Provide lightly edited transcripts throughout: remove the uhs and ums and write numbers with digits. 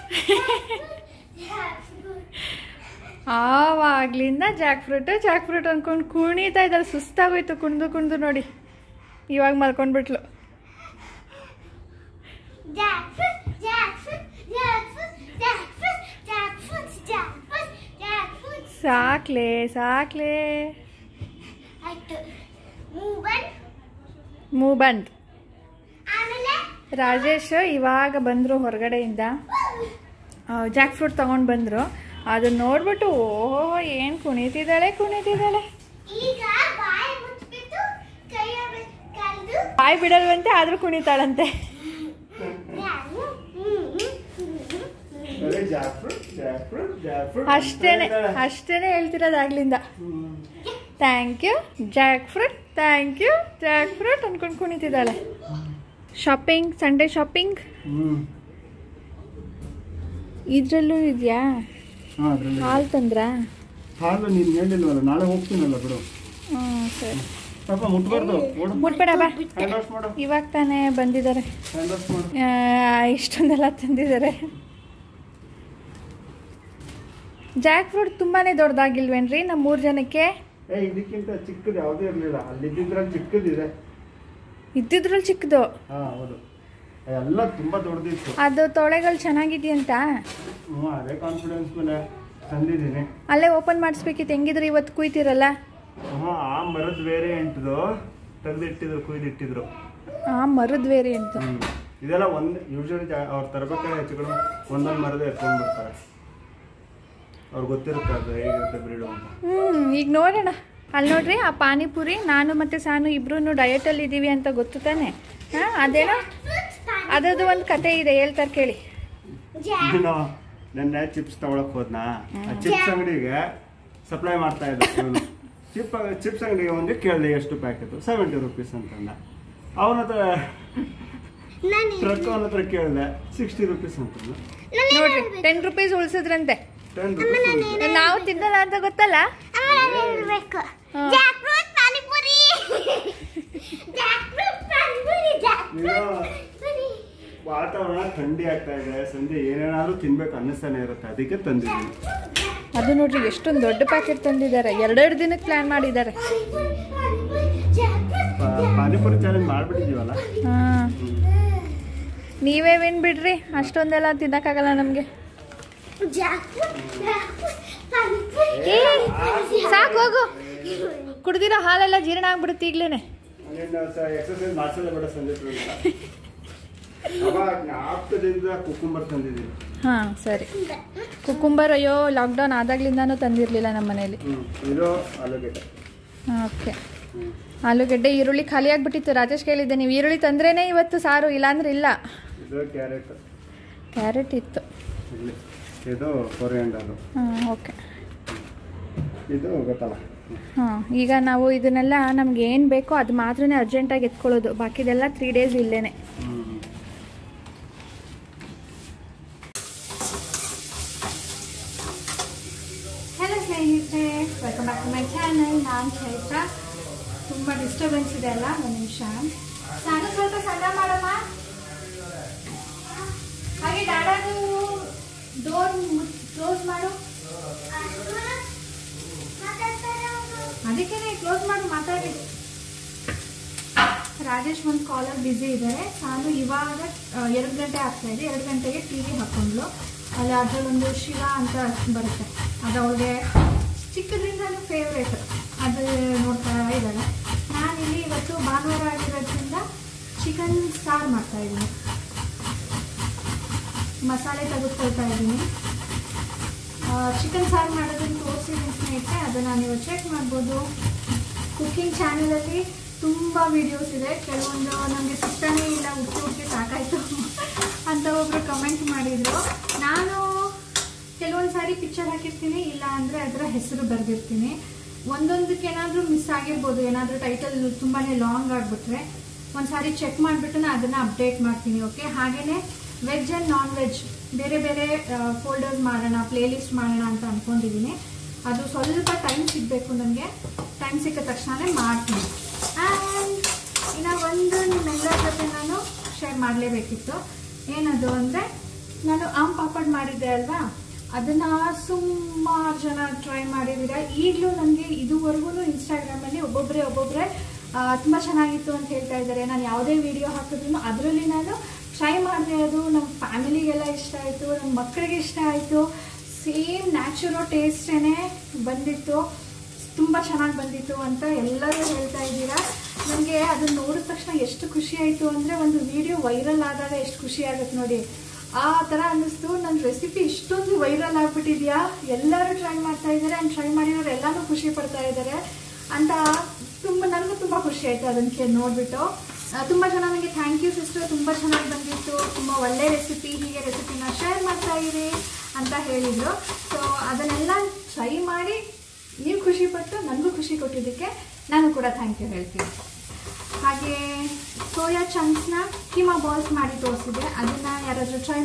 ಆವಾಗ್ಲಿಂದ Jack fruit ಅಂದ್ಕೊಂಡು ಕುಣಿತಾ ಇದ್ದಾಳೆ. ಸುಸ್ತಾಗೋಯ್ತು ಕುಣಿದು ನೋಡಿ. ಇವಾಗ ಮಲ್ಕೊಂಡ್ಬಿಟ್ಲು. ಸಾಕ್ಲೆ ಮೂವ್ ಬಂದ್. ರಾಜೇಶ್ ಇವಾಗ ಬಂದರು ಹೊರಗಡೆಯಿಂದ. ಜಾಕ್ ಫ್ರೂಟ್ ತಗೊಂಡು ಬಂದರು. ಅದನ್ನ ನೋಡ್ಬಿಟ್ಟು ಓಹೋ ಏನು ಕುಣಿತಿದ್ದಾಳೆ. ಬಾಯಿ ಬಿಡಲ್ವಂತೆ ಆದ್ರೂ ಕುಣಿತಾಳಂತೆ. ಅಷ್ಟೇನೆ ಹೇಳ್ತಿರೋದಾಗ್ಲಿಂದ. ಥ್ಯಾಂಕ್ ಯು ಜಾಕ್ ಫ್ರೂಟ್ ಅನ್ಕೊಂಡು ಕುಣಿತಿದ್ದಾಳೆ. ಶಾಪಿಂಗ್, ಸಂಡೇ ಶಾಪಿಂಗ್ ಇದ್ರಲ್ಲೂ ಇದೆಯಾ? ಹಾಲು ತಂದ್ರ? ಹಾಲು ನೀನು ಹೇಳಿಲ್ವಲ್ಲ, ನಾಳೆ ಹೋಗ್ತೀನಲ್ಲ ಬಿಡು. ಸರಿ. ಮುಟ್ಬೇಡ ಬಾ. ಇವಾಗ ತಾನೇ ಬಂದಿದ್ದಾರೆ. ಇಷ್ಟೊಂದೆಲ್ಲ ತಂದಿದ್ದಾರೆ. ಜಾಕ್ ಫ್ರೂಟ್ ತುಂಬಾನೇ ದೊಡ್ಡದಾಗಿಲ್ವೇನ್ರಿ ನಮ್ಮ 3 ಜನಕ್ಕೆ? ಇದಕ್ಕಿಂತ ಚಿಕ್ಕದು ಯಾವುದೇ ಇರಲಿಲ್ಲ. ಅಲ್ಲಿದ್ರಲ್ಲಿ ಚಿಕ್ಕದಿದೆ. ಇದ್ದಿದ್ರಲ್ಲಿ ಚಿಕ್ಕದು? ಹೌದು, ಎಲ್ಲ ತುಂಬಾ ದೊಡ್ಡದಿತ್ತು. ಅದು ತೊಳೆಗಳು ಚೆನ್ನಾಗಿದೆಯಂತ ಅದೇ ಕಾನ್ಫಿಡೆನ್ಸ್ ಮೇಲೆ ತಂದಿದ್ದೀನಿ. ಅಲ್ಲೇ ಓಪನ್ ಮಾಡಿಸ್ಬೇಕಿತ್ತು. ಹೆಂಗಿದ್ರು ಇವತ್ತು ಕುಯ್ತಿರಲ್ಲ. ಆ ಮರದ ವೇರಿಯಂಟ್ದು ತೆಗೆದಿಟ್ಟಿದ್ರು, ಕುಯ್ದಿಟ್ಟಿದ್ರು. ಆ ಮರದ ವೇರಿಯಂಟ್ ಇದೆಲ್ಲ ಯೂಶಲಿ ಅವ್ರು ತರಬೇಕಾದ್ರೆ ಹೆಚ್ಚು ಕಡಿಮೆ ಒಂದೊಂದು ಮರದ ಎತ್ಕೊಂಡು ಬರ್ತಾರೆ. ಅವ್ರಿಗೆ ಗೊತ್ತಿರುತ್ತೆ ಅದು ಹೇಗಿರುತ್ತೆ ಬ್ರೀಡು ಅಂತ. ಈಗ ನೋಡೋಣ. ಅಲ್ಲಿ ನೋಡ್ರಿ, ಆ ಪಾನಿಪುರಿ ನಾನು ಮತ್ತೆ ಸಾನು ಇಬ್ರು ಡಯಟಲ್ಲಿ ಇದ್ದೀವಿ ಅಂತ ಗೊತ್ತು ತಾನೆ. ಅದೇನೋ ಅದರದ್ದು ಒಂದು ಕತೆ ಇದೆ, ಹೇಳ್ತಾರೆ ಕೇಳಿ. ನೆನ್ನೆ ಚಿಪ್ಸ್ ತಗೊಳಕ್ ಹೋದ್ನಾ, ಆ ಚಿಪ್ಸ್ ಅಂಗಡಿಗೆ ಸಪ್ಲೈ ಮಾಡ್ತಾ ಇದ್ದ. ಚಿಪ್ಸ್ ಅಂಗಡಿಗೆ ಒಂದು ಕೇಳಿದೆ ಎಷ್ಟು ಪ್ಯಾಕೆಟ್, 70 ರೂಪೀಸ್ ಅಂತಂದ. ಅವನ ಹತ್ರ ಟ್ರಕ್ ಅವನ ಹತ್ರ ಕೇಳಿದೆ 60 ರೂಪೀಸ್ ಅಂತಂದ. ನೋಡ್ರಿ 10 ರೂಪೀಸ್ ಉಳಿಸಿದ್ರಂತೆ. 10 ರೂಪೀಸ್ ನಾವು ತಿನ್ನಲ್ಲ ಅಂತ ಗೊತ್ತಲ್ಲ. ವಾತಾವರಣ ಥಂಡಿ ಆಗ್ತಾ ಇದೆ, ಸಂಜೆ ಏನೇನಾದ್ರೂ ತಿನ್ಬೇಕು ಅನ್ನಿಸ್ತಾನೆ ಇರುತ್ತೆ, ಅದಕ್ಕೆ ತಂದಿದ್ದೀನಿ. ಅದು ನೋಡ್ರಿ ಎಷ್ಟೊಂದು ದೊಡ್ಡ ಪ್ಯಾಕೆಟ್ ತಂದಿದ್ದಾರೆ. 2 ದಿನಕ್ಕೆ ಪ್ಲಾನ್ ಮಾಡಿದ್ದಾರೆ. ಪಾನಿಪುರಿ ಚಾಲೆಂಜ್ ಮಾಡ್ಬಿಟ್ಟಿದೀವಲ್ಲ. ನೀವೇವೇನು ಬಿಡ್ರಿ, ಅಷ್ಟೊಂದೆಲ್ಲ ತಿನ್ನಕ್ಕಾಗಲ್ಲ ನಮಗೆ. ಸಾಕು ಹೋಗು. ಕುಡ್ದಿರೋ ಹಾಲೆಲ್ಲ ಜೀರ್ಣ ಆಗ್ಬಿಡುತ್ತೆ ಈಗ್ಲೇನೆ. ಎಕ್ಸರ್ಸೈಸ್ ಮಾಡ್ಸೋದೇ ಬೇಡ ಸಂಜೆ. ಕುಕುಂಬರ್ ತಂದಿದ್ದೀನಿ. ಹಾಂ ಸರಿ. ಕುಕುಂಬರ್ ಅಯ್ಯೋ ಲಾಕ್ಡೌನ್ ಆದಾಗ್ಲಿಂದಾನು ತಂದಿರಲಿಲ್ಲ ನಮ್ಮ ಮನೇಲಿ. ಓಕೆ. ಆಲೂಗಡ್ಡೆ, ಈರುಳ್ಳಿ ಖಾಲಿ ಆಗ್ಬಿಟ್ಟಿತ್ತು. ರಾಜೇಶ್ ಕೇಳಿದ್ದೆ, ನೀವು ಈರುಳ್ಳಿ ತಂದ್ರೇನೆ ಇವತ್ತು ಸಾರು, ಇಲ್ಲಾಂದ್ರೆ ಇಲ್ಲ. ಕ್ಯಾರೆಟ್ ಇತ್ತು. ಇದು ಕೊರಿಯಾಂಡರ್. ಓಕೆ. ಇದು ಗೊತ್ತಲ್ಲ. ಈಗ ನಾವು ಇದನ್ನೆಲ್ಲ ನಮ್ಗೆ ಏನು ಬೇಕೋ ಅದು ಮಾತ್ರನೇ ಅರ್ಜೆಂಟಾಗಿ ಎತ್ಕೊಳ್ಳೋದು, ಬಾಕಿದೆಲ್ಲ 3 ಡೇಸ್ ಇಲ್ಲೇನೆ. ಹಲೋ ಸ್ನೇಹಿತರೆ, welcome back to my channel. ನಾನು ಚೈತ್ರ. ತುಂಬ ಡಿಸ್ಟರ್ಬೆನ್ಸ್ ಇದೆ ಅಲ್ಲ, ಒಂದು ನಿಮಿಷ. ನಾನು ಸ್ವಲ್ಪ ಸಣ್ಣ ಮಾಡಮ್ಮ. ಹಾಗೆ ಡಾಡಾದು ಡೋರ್ ಕ್ಲೋಸ್ ಮಾಡು. ಅದಕ್ಕೆ ಕ್ಲೋಸ್ ಮಾಡಿ ಮಾತಾಡಿ. ರಾಜೇಶ್ ಒಂದು ಕಾಲರ್ ಬ್ಯುಸಿ ಇದ್ದಾರೆ. ನಾನು ಇವಾಗ 2 ಗಂಟೆ ಆಗ್ತಾಯಿದೆ. 2 ಗಂಟೆಗೆ TV ಹಾಕ್ಕೊಂಡ್ಲು. ಅಲ್ಲಿ ಅದರಲ್ಲೊಂದು ಶಿವ ಅಂತ ಬರುತ್ತೆ, ಅದು ಅವಳಿಗೆ ಚಿಕ್ಕದ್ರಿಂದಲೂ ಫೇವ್ರೇಟ್. ಅದು ನೋಡ್ತಾ ಇದ್ದಾಳೆ. ನಾನಿಲ್ಲಿ ಇವತ್ತು ಭಾನುವಾರ ಆಗಿರೋದ್ರಿಂದ ಚಿಕನ್ ಸಾರು ಮಾಡ್ತಾಯಿದ್ದೀನಿ. ಮಸಾಲೆ ತೆಗೆದುಕೊಳ್ತಾ ಇದ್ದೀನಿ. ಚಿಕನ್ ಸಾರು ಮಾಡೋದನ್ನು ತೋರಿಸಿದ್ದೀನಿ ಸ್ನೇಹಿತರೆ. ಅದನ್ನು ನೀವು ಚೆಕ್ ಮಾಡ್ಬೋದು. ಕುಕ್ಕಿಂಗ್ ಚಾನಲಲ್ಲಿ ತುಂಬ ವೀಡಿಯೋಸ್ ಇದೆ. ಕೆಲವೊಂದು ನಮಗೆ ಸಿಗ್ತಾನೇ ಇಲ್ಲ, ಹುಡುಕಿ ಸಾಕಾಯಿತು ಅಂತ ಒಬ್ಬರು ಕಮೆಂಟ್ ಮಾಡಿದರು. ನಾನು ಕೆಲವೊಂದು ಸಾರಿ ಪಿಕ್ಚರ್ ಹಾಕಿರ್ತೀನಿ, ಇಲ್ಲ ಅಂದರೆ ಅದರ ಹೆಸರು ಬರೆದಿರ್ತೀನಿ. ಒಂದೊಂದಕ್ಕೆ ಏನಾದರೂ ಮಿಸ್ ಆಗಿರ್ಬೋದು, ಏನಾದರೂ ಟೈಟಲ್ ತುಂಬಾ ಲಾಂಗ್ ಆಗಿಬಿಟ್ರೆ ಒಂದು ಸಾರಿ ಚೆಕ್ ಮಾಡಿಬಿಟ್ಟು ನಾನು ಅದನ್ನು ಅಪ್ಡೇಟ್ ಮಾಡ್ತೀನಿ. ಓಕೆ. ಹಾಗೆಯೇ ವೆಜ್ ಆ್ಯಂಡ್ ನಾನ್ ವೆಜ್ ಬೇರೆ ಬೇರೆ ಫೋಲ್ಡರ್ಸ್ ಮಾಡೋಣ, ಪ್ಲೇಲಿಸ್ಟ್ ಮಾಡೋಣ ಅಂತ ಅಂದ್ಕೊಂಡಿದ್ದೀನಿ. ಅದು ಸ್ವಲ್ಪ ಟೈಮ್ ಸಿಗಬೇಕು ನನಗೆ. ಟೈಮ್ ಸಿಕ್ಕ ತಕ್ಷಣ ಮಾಡ್ತೀನಿ. ಆ್ಯಂಡ್ ಇನ್ನು ಒಂದು ನಿಮ್ಮೆಲ್ಲರ ಜೊತೆ ನಾನು ಶೇರ್ ಮಾಡಲೇಬೇಕಿತ್ತು. ಏನದು ಅಂದರೆ ನಾನು ಆಮ್ ಪಾಪಡ್ ಮಾಡಿದ್ದೆ ಅಲ್ವಾ, ಅದನ್ನು ಸುಮಾರು ಜನ ಟ್ರೈ ಮಾಡಿದ್ದೀರ. ಈಗಲೂ ನನಗೆ ಇದುವರೆಗೂ ಇನ್ಸ್ಟಾಗ್ರಾಮಲ್ಲಿ ಒಬ್ಬೊಬ್ಬರೇ ತುಂಬ ಚೆನ್ನಾಗಿತ್ತು ಅಂತ ಹೇಳ್ತಾ ಇದ್ದಾರೆ. ನಾನು ಯಾವುದೇ ವಿಡಿಯೋ ಹಾಕಿದ್ರು ಅದರಲ್ಲಿ ನಾನು ಟ್ರೈ ಮಾಡಿದೆ. ಅದು ನಮ್ಮ ಫ್ಯಾಮಿಲಿಗೆಲ್ಲ ಇಷ್ಟ ಆಯಿತು, ನಮ್ಮ ಮಕ್ಕಳಿಗೆ ಇಷ್ಟ ಆಯಿತು. ಸೇಮ್ ನ್ಯಾಚುರೋ ಟೇಸ್ಟೇ ಬಂದಿತ್ತು, ತುಂಬ ಚೆನ್ನಾಗಿ ಬಂದಿತ್ತು ಅಂತ ಎಲ್ಲರೂ ಹೇಳ್ತಾ ಇದ್ದೀರಾ. ನನಗೆ ಅದನ್ನು ನೋಡಿದ ತಕ್ಷಣ ಎಷ್ಟು ಖುಷಿ ಆಯಿತು ಅಂದರೆ, ಒಂದು ವಿಡಿಯೋ ವೈರಲ್ ಆದಾಗ ಎಷ್ಟು ಖುಷಿ ಆಗುತ್ತೆ ನೋಡಿ, ಆ ಥರ ಅನ್ನಿಸ್ತು. ನನ್ನ ರೆಸಿಪಿ ಇಷ್ಟೊಂದು ವೈರಲ್ ಆಗಿಬಿಟ್ಟಿದೆಯಾ, ಎಲ್ಲರೂ ಟ್ರೈ ಮಾಡ್ತಾ ಇದ್ದಾರೆ, ಆ್ಯಂಡ್ ಟ್ರೈ ಮಾಡಿರೋರು ಎಲ್ಲರೂ ಖುಷಿ ಪಡ್ತಾ ಇದ್ದಾರೆ ಅಂತ ನನಗೂ ತುಂಬ ಖುಷಿ ಆಯಿತು ಅದಕ್ಕೆ ನೋಡಿಬಿಟ್ಟು. ತುಂಬ ಜನ ನನಗೆ ಥ್ಯಾಂಕ್ ಯು ಸಿಸ್ಟರ್, ತುಂಬ ಚೆನ್ನಾಗಿ ಬಂದಿತ್ತು, ತುಂಬ ಒಳ್ಳೆ ರೆಸಿಪಿ, ಹೀಗೆ ರೆಸಿಪಿನ ಶೇರ್ ಮಾಡ್ತಾ ಇರಿ ಅಂತ ಹೇಳಿದರು. ಸೊ ಅದನ್ನೆಲ್ಲ ಟ್ರೈ ಮಾಡಿ ನೀವು ಖುಷಿಪಟ್ಟು ನನಗೂ ಖುಷಿ ಕೊಟ್ಟಿದ್ದಕ್ಕೆ ನಾನು ಕೂಡ ಥ್ಯಾಂಕ್ ಯು ಹೇಳ್ತೀನಿ. ಹಾಗೆ ಸೋಯಾ ಚಂಕ್ಸ್ನ ಕೀಮಾ ಬಾಲ್ಸ್ ಮಾಡಿ ತೋರಿಸಿದೆ, ಅದನ್ನು ಯಾರಾದರೂ ಟ್ರೈ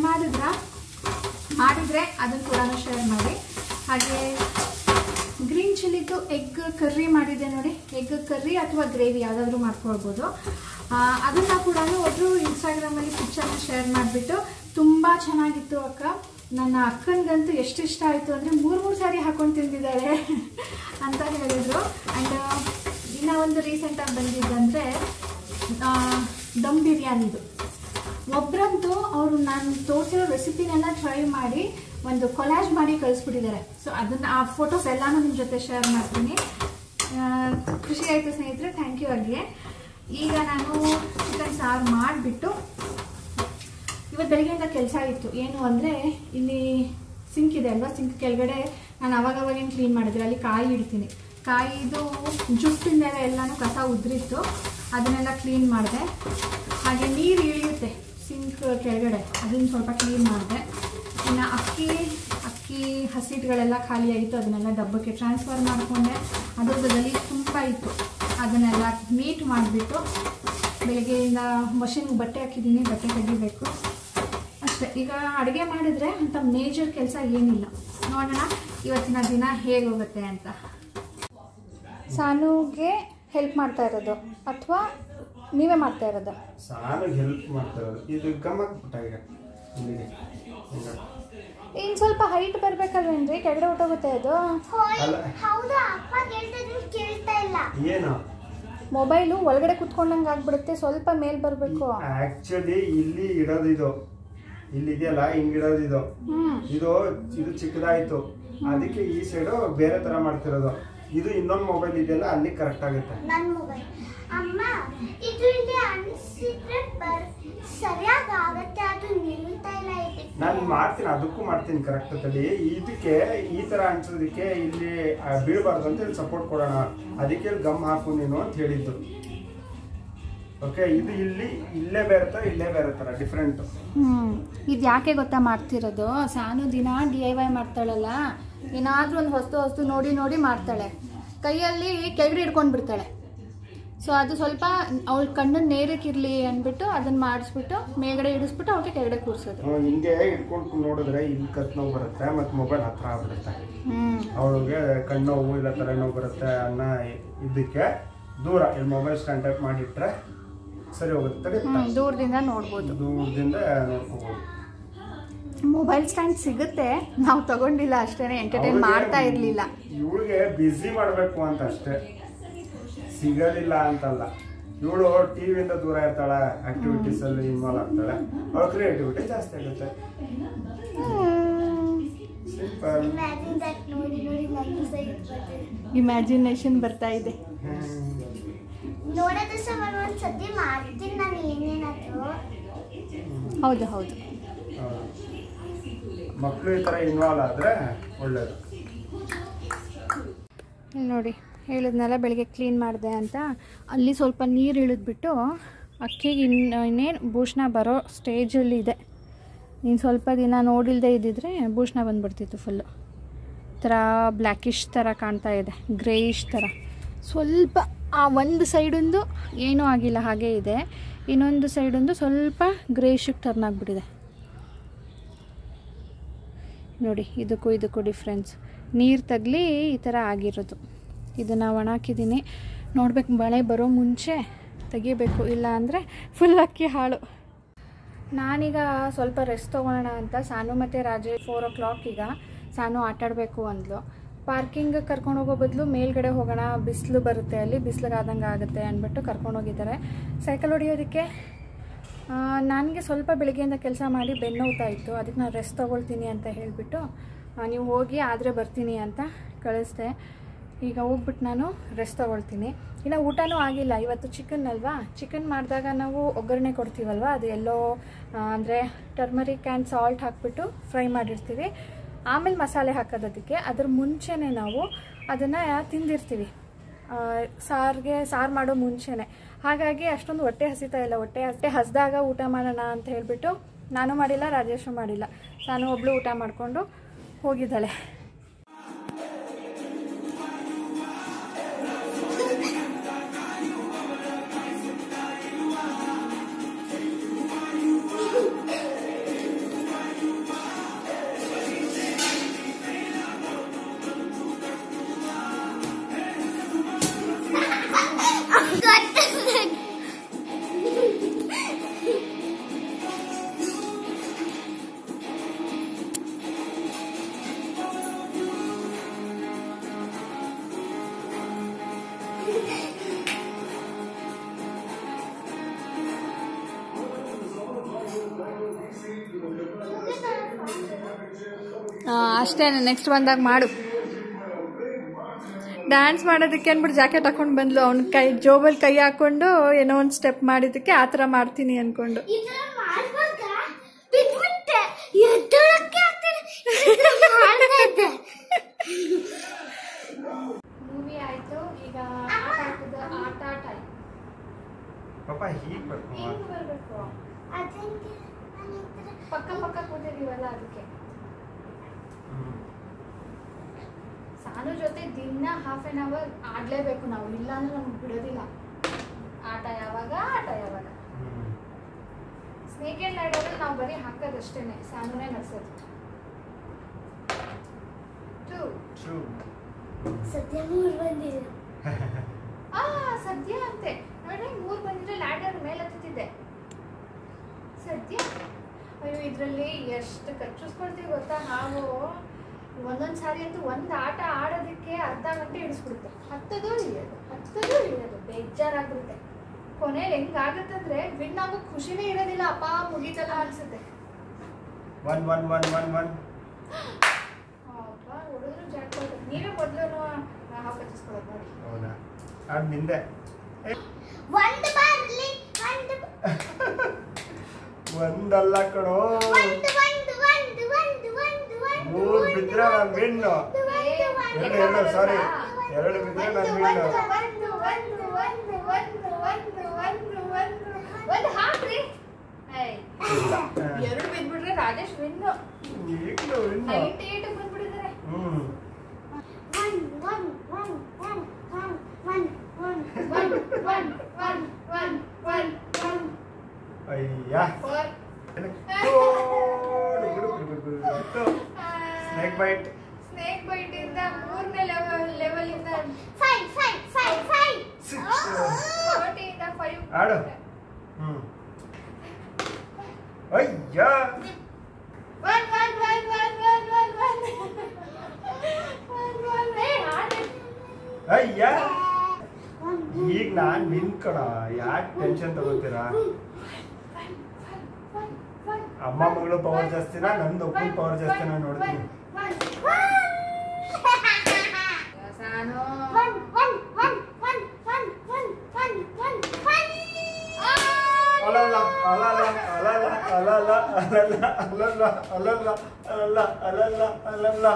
ಮಾಡಿದರೆ ಅದನ್ನು ಕೂಡ ಶೇರ್ ಮಾಡಿ. ಹಾಗೆ ಗ್ರೀನ್ ಚಿಲ್ಲಿದು ಎಗ್ ಕರ್ರಿ ಮಾಡಿದೆ ನೋಡಿ, ಎಗ್ ಕರ್ರಿ ಅಥವಾ ಗ್ರೇವಿ ಯಾವುದಾದ್ರೂ ಮಾಡ್ಕೊಳ್ಬೋದು. ಅದನ್ನು ಕೂಡ ಒಬ್ಬರು ಇನ್ಸ್ಟಾಗ್ರಾಮಲ್ಲಿ ಪಿಕ್ಚರ್ನ ಶೇರ್ ಮಾಡಿಬಿಟ್ಟು ತುಂಬ ಚೆನ್ನಾಗಿತ್ತು ಅಕ್ಕ, ನನ್ನ ಅಕ್ಕನಿಗಂತೂ ಎಷ್ಟು ಇಷ್ಟ ಆಯಿತು ಅಂದರೆ 3 ಸಾರಿ ಹಾಕೊಂಡು ತಿಂದಿದ್ದಾಳೆ ಅಂತ ಹೇಳಿದರು. ಆ್ಯಂಡ್ ಇನ್ನೂ ಒಂದು ರೀಸೆಂಟಾಗಿ ಬಂದಿದ್ದಂದರೆ ದಮ್ ಬಿರಿಯಾನಿದು. ಒಬ್ಬರಂತೂ ಅವರು ನಾನು ತೋರಿಸಿರೋ ರೆಸಿಪಿನೆಲ್ಲ ಟ್ರೈ ಮಾಡಿ ಒಂದು ಕೊಲಾಜ್ ಮಾಡಿ ಕಳಿಸ್ಬಿಟ್ಟಿದ್ದಾರೆ. ಸೊ ಅದನ್ನು ಆ ಫೋಟೋಸ್ ಎಲ್ಲನೂ ನಿಮ್ಮ ಜೊತೆ ಶೇರ್ ಮಾಡ್ತೀನಿ. ಖುಷಿ ಆಯಿತು ಸ್ನೇಹಿತರೆ, ಥ್ಯಾಂಕ್ ಯು ಅಲ್ಲಿಗೆ. ಈಗ ನಾನು ಚಿಕನ್ ಸಾರು ಮಾಡಿಬಿಟ್ಟು, ಇವತ್ತು ಬೆಳಗ್ಗೆಯಿಂದ ಕೆಲಸ ಇತ್ತು. ಏನು ಅಂದರೆ ಇಲ್ಲಿ ಸಿಂಕ್ ಇದೆ ಅಲ್ವಾ, ಸಿಂಕ್ ಕೆಳಗಡೆ ನಾನು ಅವಾಗವಾಗೇನು ಕ್ಲೀನ್ ಮಾಡಿದ್ರೆ ಅಲ್ಲಿ ಕಾಯಿ ಇಡ್ತೀನಿ. ಕಾಯಿದು ಜುಟ್ಟಿಂದೆಲ್ಲ ಎಲ್ಲನೂ ಕಸ ಉದ್ರಿತ್ತು, ಅದನ್ನೆಲ್ಲ ಕ್ಲೀನ್ ಮಾಡಿದೆ. ಹಾಗೆ ನೀರು ಇಳಿಯುತ್ತೆ ಸಿಂಕ್ ಕೆಳಗಡೆ, ಅದನ್ನು ಸ್ವಲ್ಪ ಕ್ಲೀನ್ ಮಾಡಿದೆ. ಇನ್ನು ಅಕ್ಕಿ ಹಸಿಟ್ಟುಗಳೆಲ್ಲ ಖಾಲಿಯಾಗಿತ್ತು, ಅದನ್ನೆಲ್ಲ ಡಬ್ಬಕ್ಕೆ ಟ್ರಾನ್ಸ್ಫರ್ ಮಾಡಿಕೊಂಡೆ. ಅದರದಲ್ಲಿ ತುಂಬ ಇತ್ತು, ಅದನ್ನೆಲ್ಲ ನೀಟ್ ಮಾಡಿಬಿಟ್ಟು ಬೆಳಗ್ಗೆಯಿಂದ ಮಷಿನ್ಗೆ ಬಟ್ಟೆ ಹಾಕಿದ್ದೀನಿ, ಬಟ್ಟೆ ತೆಗಿಬೇಕು ಅಷ್ಟೇ. ಈಗ ಅಡುಗೆ ಮಾಡಿದರೆ ಅಂತ ಮೇಜರ್ ಕೆಲಸ ಏನಿಲ್ಲ. ನೋಡೋಣ ಇವತ್ತಿನ ದಿನ ಹೇಗೆ ಹೋಗುತ್ತೆ ಅಂತ. ಸಾನುಗೆ ಹೆಲ್ಪ್ ಮಾಡ್ತಾ ಇರೋದು ಅಥವಾ ನೀವೇ ಮಾಡ್ತಾ ಇರೋದು? ಸಾನುಗೆ ಹೆಲ್ಪ್ ಮಾಡ್ತಾ ಇರೋದು. ಇದು ಗಮಕ್ಬಿಟ್ಟ ಈಗ ಇನ್ನು ಸ್ವಲ್ಪ ಹೈಟ್ ಬರಬೇಕಲ್ವೇನ್ರಿ, ಕೆಳಗಡೆ ಹೊಟ್ಟೋಗುತ್ತೆ ಅದು. ಏನು ಮೊಬೈಲು ಒಳಗಡೆ ಕುತ್ಕೊಂಡಂಗೆ ಆಗ್ಬಿಡುತ್ತೆ, ಸ್ವಲ್ಪ ಮೇಲ್ ಬರಬೇಕು. ಆಕ್ಚುಲಿ ಇಲ್ಲಿ ಇಡೋದು ಇದು, ಇಲ್ಲಿ ಇದೆಯಲ್ಲ ಹಿಂಗ್ ಇಡೋದು ಇದು ಇದು ಚಿಕ್ಕದಾಯ್ತು, ಅದಕ್ಕೆ ಈ ಸೈಡು ಬೇರೆ ತರ ಮಾಡ್ತಿರೋದು. ಇದು ಇನ್ನೊಂದು ಮೊಬೈಲ್ ಇದೆಯಲ್ಲ ಅಲ್ಲಿ ಕರೆಕ್ಟ್ ಆಗುತ್ತೆ. ನನ್ನ ಮೊಬೈಲ್ ಅಮ್ಮ ಇದು ಇಲ್ಲಿ ಅನ್ಸಿದ್ರೆ ಸರಿಯಾಗಿ ಆಗುತ್ತೆ, ಅದು ನಿಲ್ತಾ ಇಲ್ಲ. ನಾನು ಮಾಡ್ತೀನಿ, ಅದಕ್ಕೂ ಮಾಡ್ತೀನಿ ಕರೆಕ್ಟ್ ತಡಿ. ಇದಕ್ಕೆ ಈ ತರ ಅನ್ಸೋದಕ್ಕೆ ಇಲ್ಲಿ ಬೀಳಬಾರ್ದು ಅಂತ ಹೇಳಿ ಸಪೋರ್ಟ್ ಕೊಡೋಣ, ಅದಕ್ಕೆ ಗಮ್ ಹಾಕು ನೀನು ಅಂತ ಹೇಳಿದ್ದು. ಓಕೆ, ಇದು ಇಲ್ಲೇ ಬೇರೆ ತರ, ಇಲ್ಲೇ ಬೇರೆ ತರ ಡಿಫ್ರೆಂಟ್. ಇದು ಯಾಕೆ ಗೊತ್ತಾ ಮಾಡ್ತಿರೋದು, ಸಾನು ದಿನ DIY ಮಾಡ್ತಾಳಲ್ಲ, ಏನಾದ್ರೂ ಒಂದು ಹೊಸ್ತು ನೋಡಿ ಮಾಡ್ತಾಳೆ, ಕೈಯಲ್ಲಿ ಕೆಳಗಡೆ ಹಿಡ್ಕೊಂಡು ಬಿಡ್ತಾಳೆ. ಸೊ ಅದು ಸ್ವಲ್ಪ ಅವಳ ಕಣ್ಣನ್ನು ನೇರಕ್ಕಿರಲಿ ಅಂದ್ಬಿಟ್ಟು ಅದನ್ನ ಮಾಡಿಸ್ಬಿಟ್ಟು ಮೇಲ್ಗಡೆ ಇಡಿಸ್ಬಿಟ್ಟು ಅವಳಿಗೆ ಕೆಳಗಡೆ ಕೂರಿಸೋದು. ಹಿಂಗೆ ಇಟ್ಕೊಂಡು ನೋಡಿದ್ರೆ ಇಲ್ಲಿ ಕತ್ ನೋವು ಬರುತ್ತೆ, ಮತ್ತು ಮೊಬೈಲ್ ಹತ್ರ ಆಗ್ಬಿಡುತ್ತೆ. ಅವಳಿಗೆ ಕಣ್ಣು ನೋವು ಇಲ್ಲ ತಲೆನೋವು ಬರುತ್ತೆ ಅನ್ನೋ ಇದಕ್ಕೆ ದೂರ ಇಲ್ಲಿ ಮೊಬೈಲ್ ಕಾಂಟ್ಯಾಕ್ಟ್ ಮಾಡಿಟ್ರೆ ಸರಿ ಹೋಗುತ್ತೆ. ದೂರದಿಂದ ನೋಡ್ಬೋದು, ದೂರದಿಂದ ನೋಡ್ಕೋಬೋದು. ಮೊಬೈಲ್ ಸ್ಟ್ಯಾಂಡ್ ಸಿಗುತ್ತೆ, ನಾವು ತಗೊಂಡಿಲ್ಲ ಅಷ್ಟೇ, ಎಂಟರ್ಟೈನ್ ಮಾಡ್ತಾ ಇರಲಿಲ್ಲ. ಇವಳಿಗೆ ಬ್ಯುಸಿ ಮಾಡಬೇಕು ಅಂತ ಅಷ್ಟೇ, ಸಿಗೋದಿಲ್ಲ ಅಂತಲ್ಲ. ಇವಳು ಟಿವಿಯಿಂದ ದೂರ ಇರ್ತಾಳೆ, ಆಕ್ಟಿವಿಟೀಸ್ ಅಲ್ಲಿ ಇನ್ವಾಲ್ವ್ ಆಗ್ತಾಳೆ, ಅವಳ ಕ್ರಿಯೇಟಿವಿಟಿ ಜಾಸ್ತಿ ಆಗುತ್ತೆ. ಸಿಂಪಲ್. ಇಮ್ಯಾಜಿನೇಷನ್ ಬರ್ತಾ ಇದೆ. ನೋಡೋದು ಸಹ ಒಂದ್ಸತಿ ಮಾಡ್ತೀನಿ ನಾನು ಏನೇನಾದ್ರು. ಹೌದು ಮಕ್ಕಳು ಈ ಥರ ಇನ್ವಾಲ್ವ್ ಆದರೆ ಒಳ್ಳೆಯದು. ನೋಡಿ ಹೇಳಿದ್ನೆಲ್ಲ ಬೆಳಿಗ್ಗೆ ಕ್ಲೀನ್ ಮಾಡಿದೆ ಅಂತ, ಅಲ್ಲಿ ಸ್ವಲ್ಪ ನೀರು ಇಳಿದ್ಬಿಟ್ಟು ಅಕ್ಕಿಗೆ ಇನ್ನೇನು ಭೂಷಣ ಬರೋ ಸ್ಟೇಜಲ್ಲಿ ಇದೆ. ನೀನು ಸ್ವಲ್ಪ ದಿನ ನೋಡಿಲ್ಲದೆ ಇದ್ದಿದ್ರೆ ಭೂಷಣ ಬಂದುಬಿಡ್ತಿತ್ತು, ಫುಲ್ಲು ಥರ ಬ್ಲ್ಯಾಕಿಶ್ ಥರ ಕಾಣ್ತಾ ಇದೆ, ಗ್ರೇಯಿಶ್ ಥರ. ಸ್ವಲ್ಪ ಆ ಒಂದು ಸೈಡೊಂದು ಏನೂ ಆಗಿಲ್ಲ, ಹಾಗೇ ಇದೆ. ಇನ್ನೊಂದು ಸೈಡೊಂದು ಸ್ವಲ್ಪ ಗ್ರೇಯಿಶಿಗೆ ಟರ್ನ್ ಆಗಿಬಿಟ್ಟಿದೆ ನೋಡಿ. ಇದಕ್ಕೂ ಡಿಫ್ರೆನ್ಸ್, ನೀರು ತಗಲಿ ಈ ಥರ ಆಗಿರೋದು. ಇದನ್ನು ಒಣಾಕಿದ್ದೀನಿ, ನೋಡ್ಬೇಕು ಮಳೆ ಬರೋ ಮುಂಚೆ ತೆಗಿಬೇಕು, ಇಲ್ಲ ಅಂದರೆ ಫುಲ್ ಅಕ್ಕಿ ಹಾಳು. ನಾನೀಗ ಸ್ವಲ್ಪ ರೆಸ್ಟ್ ತೊಗೊಳ್ಳೋಣ ಅಂತ ಸಾನು ಮತ್ತು ರಾಜೇಶ್ 4 o'clock ಈಗ ಸಾನು ಆಟಾಡಬೇಕು ಅಂದ್ಲು. ಪಾರ್ಕಿಂಗ್ ಕರ್ಕೊಂಡು ಹೋಗೋ ಬದಲು ಮೇಲ್ಗಡೆ ಹೋಗೋಣ, ಬಿಸಿಲು ಬರುತ್ತೆ, ಅಲ್ಲಿ ಬಿಸಿಲಿಗಾದಂಗೆ ಆಗುತ್ತೆ ಅಂದ್ಬಿಟ್ಟು ಕರ್ಕೊಂಡು ಹೋಗಿದ್ದಾರೆ ಸೈಕಲ್ ಹೊಡಿಯೋದಕ್ಕೆ. ನನಗೆ ಸ್ವಲ್ಪ ಬೆಳಗ್ಗೆಯಿಂದ ಕೆಲಸ ಮಾಡಿ ಬೆನ್ನೋಗ್ತಾ ಇತ್ತು, ಅದಕ್ಕೆ ನಾನು ರೆಸ್ಟ್ ತೊಗೊಳ್ತೀನಿ ಅಂತ ಹೇಳಿಬಿಟ್ಟು ನೀವು ಹೋಗಿ ಆದರೆ ಬರ್ತೀನಿ ಅಂತ ಕಳಿಸ್ದೆ. ಈಗ ಹೋಗ್ಬಿಟ್ಟು ನಾನು ರೆಸ್ಟ್ ತೊಗೊಳ್ತೀನಿ. ಇನ್ನು ಊಟನೂ ಆಗಿಲ್ಲ, ಇವತ್ತು ಚಿಕನ್ ಅಲ್ವಾ. ಚಿಕನ್ ಮಾಡಿದಾಗ ನಾವು ಒಗ್ಗರಣೆ ಕೊಡ್ತೀವಲ್ವ, ಅದು ಎಲ್ಲೋ ಅಂದರೆ ಟರ್ಮರಿಕ್ ಆ್ಯಂಡ್ ಸಾಲ್ಟ್ ಹಾಕ್ಬಿಟ್ಟು ಫ್ರೈ ಮಾಡಿರ್ತೀವಿ, ಆಮೇಲೆ ಮಸಾಲೆ ಹಾಕೋದಕ್ಕೆ. ಅದ್ರ ಮುಂಚೆನೇ ನಾವು ಅದನ್ನು ತಿಂದಿರ್ತೀವಿ, ಸಾರು ಮಾಡೋ ಮುಂಚೆನೇ. ಹಾಗಾಗಿ ಅಷ್ಟೊಂದು ಹೊಟ್ಟೆ ಹಸಿತಾ ಇಲ್ಲ. ಹೊಟ್ಟೆ ಹಸಿದಾಗ ಊಟ ಮಾಡೋಣ ಅಂತ ಹೇಳಿಬಿಟ್ಟು ನಾನು ಮಾಡಿಲ್ಲ, ರಾಜೇಶು ಮಾಡಿಲ್ಲ. ನಾನು ಒಬ್ಳು ಊಟ ಮಾಡಿಕೊಂಡು ಹೋಗಿದ್ದಾಳೆ. ಅಷ್ಟೇ, ನೆಕ್ಸ್ಟ್ ಬಂದಾಗ ಮಾಡು. ಡ್ಯಾನ್ಸ್ ಮಾಡೋದಕ್ಕೆ ಅಂದ್ಬಿಟ್ಟು ಜಾಕೆಟ್ ಹಾಕೊಂಡು ಬಂದ್ಲು. ಅವ್ನ ಜೋಬಲ್ಲಿ ಕೈ ಹಾಕೊಂಡು ಏನೋ ಒಂದು ಸ್ಟೆಪ್ ಮಾಡಿದ್ದಕ್ಕೆ ಆ ಥರ ಮಾಡ್ತೀನಿ ಅಂದ್ಕೊಂಡು. ಮೂವಿ ಆಯ್ತು, ಈಗ ಆಟ ಟೈಮ್. ಪಕ್ಕ ಕೂತಿದೀವಲ್ಲ ಅದಕ್ಕೆ. ಸಾನು ಜೊತೆ ದಿನ ½ an hour ಆಡ್ಲೇಬೇಕು ನಾವು, ಇಲ್ಲಾಂದ್ರೆ ನಮ್ಗೆ ಬಿಡೋದಿಲ್ಲ. ಆಟ ಯಾವಾಗ ಸ್ನೇಕ್ ಆ್ಯಂಡ್ ಲ್ಯಾಡರಲ್ಲಿ ನಾವು ಬರೀ ಹಾಕೋದಷ್ಟೇನೆ, ಸಾನುನೇ ನಡೆಸೋದು. ಸದ್ಯ 3 ಬಂದಿದೆ. ಸದ್ಯ ಅಂತೆ ನೋಡಿ, 3 ಬಂದಿದ್ರೆ ಲ್ಯಾಡರ್ ಮೇಲೆ ಹತ್ತಿದ್ದೆ ಸದ್ಯ. ಅಯ್ಯೋ, ಇದರಲ್ಲಿ ಎಷ್ಟು ಕಚ್ಚಿಸ್ಕೊಳ್ತೀವಿ ಗೊತ್ತಾ ನಾವು. ಒಂದೊಂದು ಸಾರಿ ಅಂತೂ ಒಂದು ಆಟ ಆಡೋದಕ್ಕೆ ಅರ್ಧ ಗಂಟೆ ಹಿಡಿಸ್ಬಿಡುತ್ತೆ. ಹತ್ತೋದು ಇಳಿಯೋದು ಬೇಜಾರಾಗ್ಬಿಡುತ್ತೆ. ಕೊನೆಯಲ್ಲಿ ಹೆಂಗಾಗತ್ತಂದ್ರೆ ವಿನ್ ಆಗೋ ಖುಷಿನೇ ಇರೋದಿಲ್ಲ. ಅಪ್ಪ ಮುಗೀತಲ್ಲ ಅನ್ಸುತ್ತೆ. ಹೊಡೆದ್ರು ಜಾಕ್. ನೀವೇ ಮೊದಲು ಹಾವು ಕಚ್ಚಿಸ್ಕೊಳ್ಳೋದು ನೋಡಿ. ಒಂದಲ್ಲ ಕಣೋ, 3 ಬಿದ್ರೆ ನಾನು ವಿನ್ನು. 2 ಸಾರಿ, 2 ಬಿದ್ರೆ ನಾನು ವಿನ್ನು. ಒಂದು ಹಾಕ್ರಿ. 2 ಬಿದ್ಬಿಟ್ರೆ ರಾಜೇಶ್ ವಿನ್ನು. ಈಗಲೂ ವಿನ್ನು. 98 ಬಂದ್ಬಿಟ್ಟಿದ್ದಾರೆ. ಅಯ್ಯ, ಸ್ನೇಕ್ ಬೈಟ್ ಇಂದ 3ನೇ ಲೆವೆಲ್ ಇಂದ 40 ಇಂದ 5 ಆಡು. ಅಯ್ಯ, ಅಯ್ಯ, ಈಗ ನಾನ್ ನಿಂತ್ಕೊಳ. ಯಾಕೆ ಟೆನ್ಷನ್ ತಗೋತೀರಾ? ಅಮ್ಮ ಮಗಳು ಪವರ್ ಜಾಸ್ತಿನಾ ನಂದು ಒಪ್ಪನ ಪವರ್ ಜಾಸ್ತಿನಾ ನೋಡ್ತೀನಿ. ಅಲ್ಲಲ್ಲ ಅಲ್ಲಲ್ಲ ಅಲ್ಲಲ್ಲ ಅಲ್ಲಲ್ಲ ಅಲ್ಲಲ್ಲ ಅಲ್ಲಲ್ಲ ಅಲ್ಲಲ್ಲ ಅಲ್ಲಲ್ಲ ಅಲ್ಲಲ್ಲ ಅಲ್ಲಲ್ಲ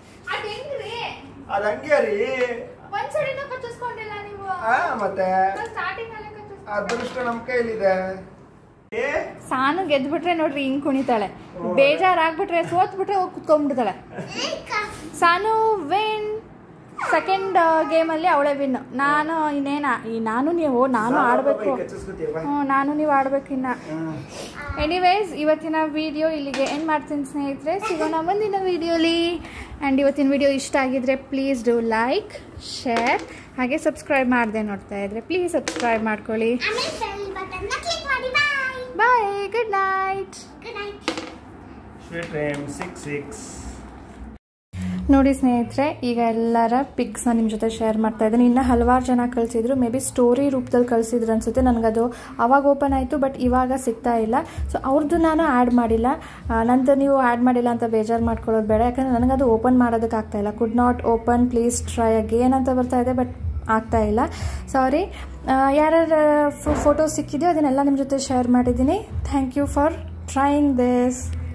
ಅದ್ ಹಂಗೆ ರೀ. ಒಂದ್ಸಡಿನೂ ಕಚ್ಚಿಸ್ಕೊಂಡಿಲ್ಲ ನೀವು. ಮತ್ತೆ ಸ್ಟಾರ್ಟಿಂಗ್ ಅಲ್ಲೇ ಕಚ್ಚಿಸ್ಕೊಂಡ್ರೆ ಅದೃಷ್ಟ ನಮ್ ಕೈಲಿದೆ. ಸಾನು ಗೆದ್ಬಿಟ್ರೆ ನೋಡ್ರಿ ಹಿಂಗ್ ಕುಣಿತಾಳೆ, ಬೇಜಾರಾಗ್ಬಿಟ್ರೆ ಸೋತ್ಬಿಟ್ರೆ ಹೋಗಿ ಕುತ್ಕೊಂಡ್ಬಿಡ್ತಾಳೆ. ಸಾನು ವಿನ್. ಸೆಕೆಂಡ್ ಗೇಮಲ್ಲಿ ಅವಳೇ ವಿನ್. ನಾನು ನಾನು ಆಡಬೇಕು. ನಾನು ನೀವು ಆಡಬೇಕು ಇನ್ನ. ಎನಿವೇಸ್, ಇವತ್ತಿನ ವಿಡಿಯೋ ಇಲ್ಲಿಗೆ ಎಂಡ್ ಮಾಡ್ತೀನಿ ಸ್ನೇಹಿತರೆ. ಸಿಗೋಣ ಮುಂದಿನ ವಿಡಿಯೋಲಿ. ಆ್ಯಂಡ್ ಇವತ್ತಿನ ವಿಡಿಯೋ ಇಷ್ಟ ಆಗಿದ್ರೆ ಪ್ಲೀಸ್ ಡೂ ಲೈಕ್, ಶೇರ್, ಹಾಗೆ ಸಬ್ಸ್ಕ್ರೈಬ್ ಮಾಡದೆ ನೋಡ್ತಾ ಇದ್ರೆ ಪ್ಲೀಸ್ ಸಬ್ಸ್ಕ್ರೈಬ್ ಮಾಡ್ಕೊಳ್ಳಿ. Bye. Good night. Good night. Sweet dream 6 ನೋಡಿ ಸ್ನೇಹಿತರೆ, ಈಗ ಎಲ್ಲರ ಪಿಕ್ಸ್ನ ನಿಮ್ಮ ಜೊತೆ ಶೇರ್ ಮಾಡ್ತಾ ಇದ್ದೀನಿ. ಇನ್ನು ಹಲವಾರು ಜನ ಕಳಿಸಿದ್ರು, ಮೇ ಬಿ ಸ್ಟೋರಿ ರೂಪದಲ್ಲಿ ಕಳಿಸಿದ್ರು ಅನಿಸುತ್ತೆ. ನನಗದು ಅವಾಗ ಓಪನ್ ಆಯಿತು, ಬಟ್ ಇವಾಗ ಸಿಗ್ತಾ ಇಲ್ಲ. ಸೊ ಅವ್ರದ್ದು ನಾನು ಆ್ಯಡ್ ಮಾಡಿಲ್ಲ. ನಂತರ ನೀವು ಆ್ಯಡ್ ಮಾಡಿಲ್ಲ ಅಂತ ಬೇಜಾರು ಮಾಡ್ಕೊಳ್ಳೋದು ಬೇಡ, ಯಾಕಂದರೆ ನನಗದು ಓಪನ್ ಮಾಡೋದಕ್ಕೆ ಆಗ್ತಾಯಿಲ್ಲ. Could not open, please try again ಅಂತ ಬರ್ತಾ ಇದೆ, ಬಟ್ ಆಗ್ತಾ ಇಲ್ಲ. ಸಾರಿ. ಯಾರ್ಯಾರು ಫೋಟೋಸ್ ಸಿಕ್ಕಿದೆಯೋ ಅದನ್ನೆಲ್ಲ ನಿಮ್ಮ ಜೊತೆ ಶೇರ್ ಮಾಡಿದ್ದೀನಿ. Thank you for trying this.